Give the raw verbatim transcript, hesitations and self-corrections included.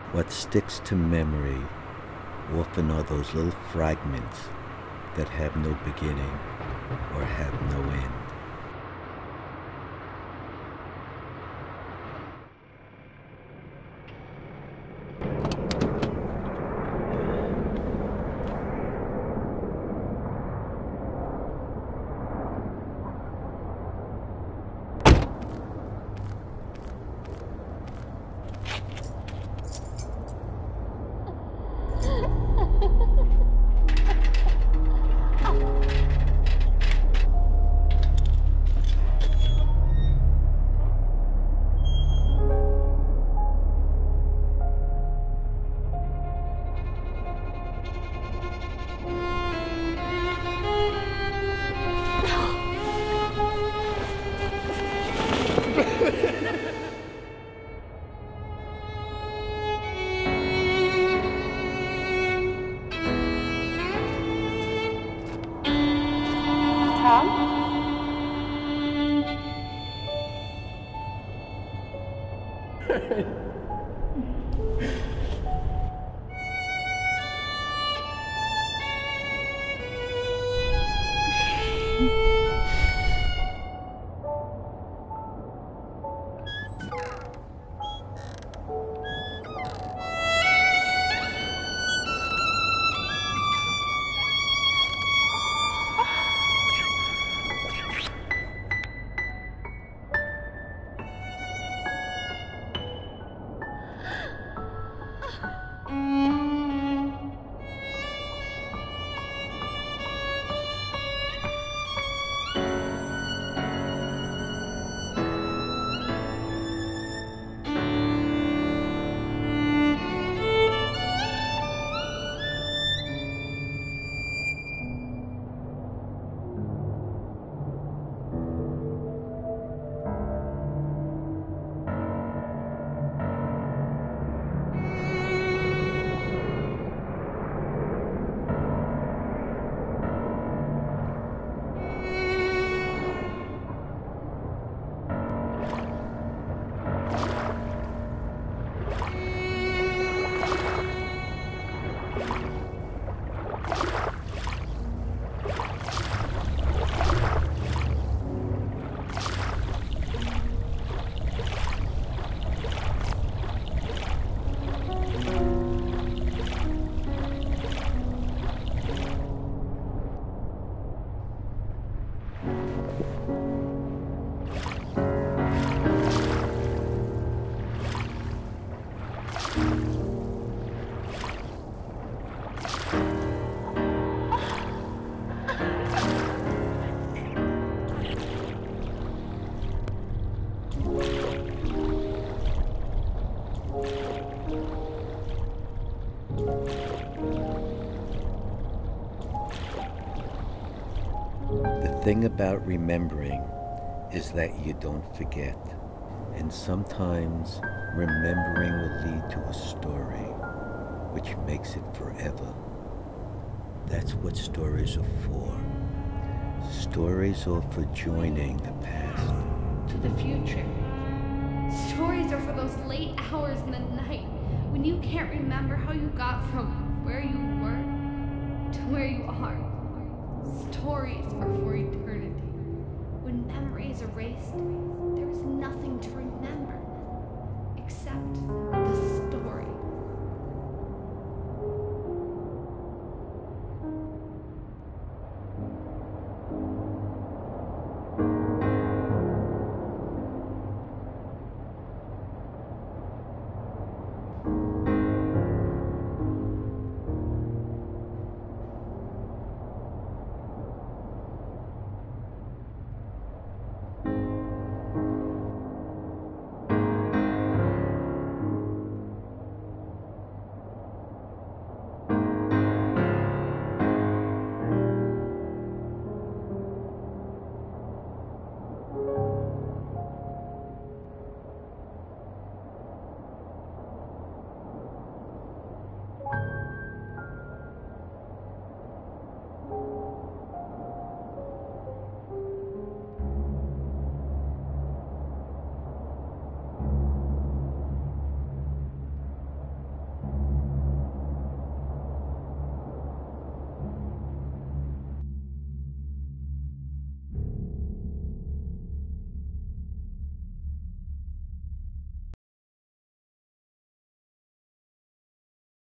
What sticks to memory often are those little fragments that have no beginning or have no end. The thing about remembering is that you don't forget. And sometimes remembering will lead to a story, which makes it forever. That's what stories are for. Stories are for joining the past to the future. Stories are for those late hours in the night when you can't remember how you got from where you were to where you are. Stories are for eternity. When memory is erased, there is nothing to remember.